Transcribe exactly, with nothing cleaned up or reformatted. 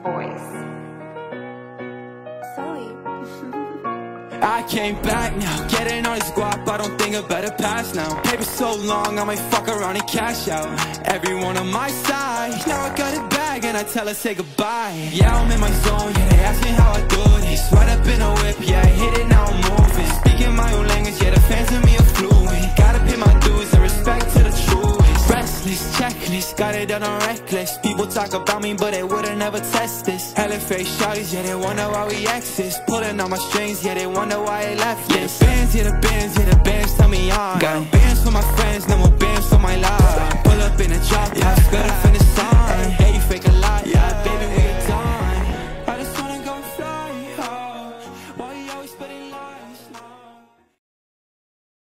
voice. Sorry. I came back now, getting all this guap, I don't think I better pass now. Paper so long, I might fuck around and cash out. Everyone on my side, now I got it back and I tell her say goodbye. Yeah, I'm in my zone, yeah, they ask me how I do this. Right up in a whip, yeah, I hit it, now I'm moving. Speaking my own language, yeah, the fans of me are fluent. Gotta pay my dues and respect to the truest. Restless, checklist, got it done on reckless. People talk about me, but they would've never test this. Hella fake shawties, yeah, they wonder why we exist. Pulling on my strings, yeah, they wonder why I left this. Yeah, the bands, yeah, the bands, yeah, the bands tell me on. Got bands for my friends, no more bands for my life. Pull up in a drop, yeah, better finish